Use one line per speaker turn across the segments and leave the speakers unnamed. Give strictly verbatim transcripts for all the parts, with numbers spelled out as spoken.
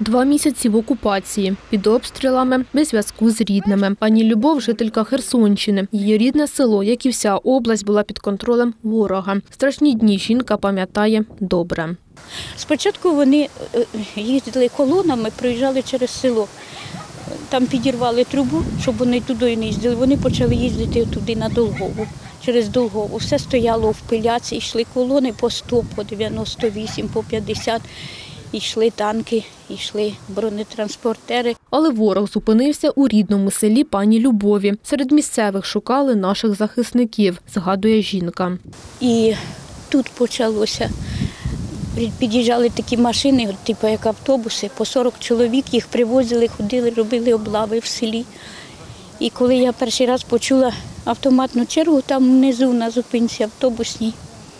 Два місяці в окупації, під обстрілами, без зв'язку з рідними. Пані Любов – жителька Херсонщини. Її рідне село, як і вся область, була під контролем ворога. Страшні дні жінка пам'ятає добре.
Спочатку вони їздили колонами, проїжджали через село. Там підірвали трубу, щоб вони туди не їздили. Вони почали їздити туди на Долгову, через Долгову. Все стояло в пиляці, йшли колони по сто, по дев'яносто вісім, по п'ятдесят. Йшли танки, йшли бронетранспортери.
Але ворог зупинився у рідному селі пані Любові. Серед місцевих шукали наших захисників, згадує жінка.
І тут почалося. Під'їжджали такі машини, типу як автобуси, по сорок чоловік, їх привозили, ходили, робили облави в селі. І коли я перший раз почула автоматну чергу там внизу на зупинці автобусній,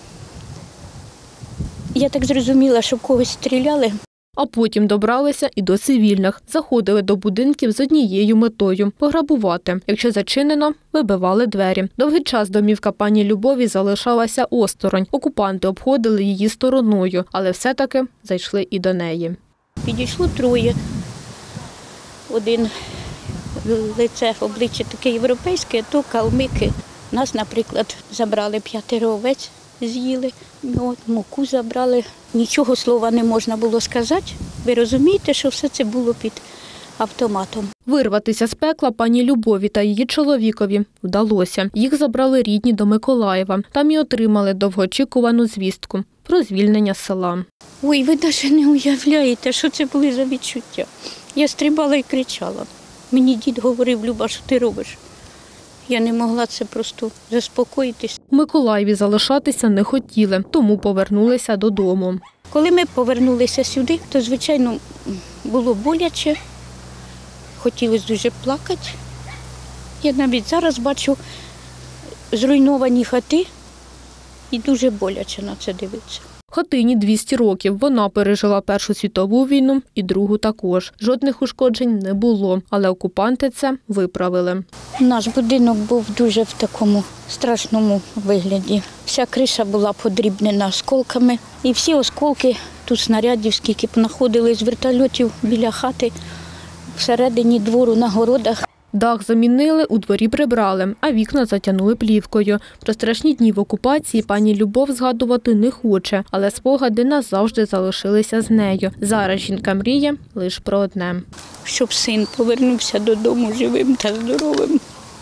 я так зрозуміла, що в когось стріляли.
А потім добралися і до цивільних. Заходили до будинків з однією метою – пограбувати. Якщо зачинено, вибивали двері. Довгий час домівка пані Любові залишалася осторонь. Окупанти обходили її стороною, але все-таки зайшли і до неї.
Підійшло троє. Один лице, обличчя таке європейське, а то калмики. Нас, наприклад, забрали п'ятеро овець, з'їли, от, муку забрали. Нічого слова не можна було сказати. Ви розумієте, що все це було під автоматом.
Вирватися з пекла пані Любові та її чоловікові вдалося. Їх забрали рідні до Миколаєва. Там і отримали довгоочікувану звістку про звільнення села.
Ой, ви навіть не уявляєте, що це були за відчуття. Я стрибала і кричала. Мені дід говорив: Люба, що ти робиш? Я не могла це просто заспокоїтись.
У Миколаєві залишатися не хотіли, тому повернулися додому.
Коли ми повернулися сюди, то, звичайно, було боляче, хотілося дуже плакати. Я навіть зараз бачу зруйновані хати і дуже боляче на це дивитися.
Хатині двісті років. Вона пережила Першу світову війну і Другу також. Жодних ушкоджень не було, але окупанти це виправили.
Наш будинок був дуже в такому страшному вигляді. Вся криша була подрібнена осколками. І всі осколки, тут снарядів, скільки б знаходили з вертольотів біля хати, всередині двору, на городах.
Дах замінили, у дворі прибрали, а вікна затягнули плівкою. Про страшні дні в окупації пані Любов згадувати не хоче, але спогади назавжди залишилися з нею. Зараз жінка мріє лише про одне.
Щоб син повернувся додому живим та здоровим.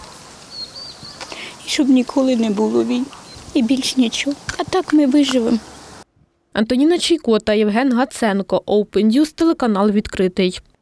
І щоб ніколи не було війни. І більш нічого. А так ми виживемо.
Антоніна Чайко та Євген Гаценко. Open News, телеканал «Відкритий».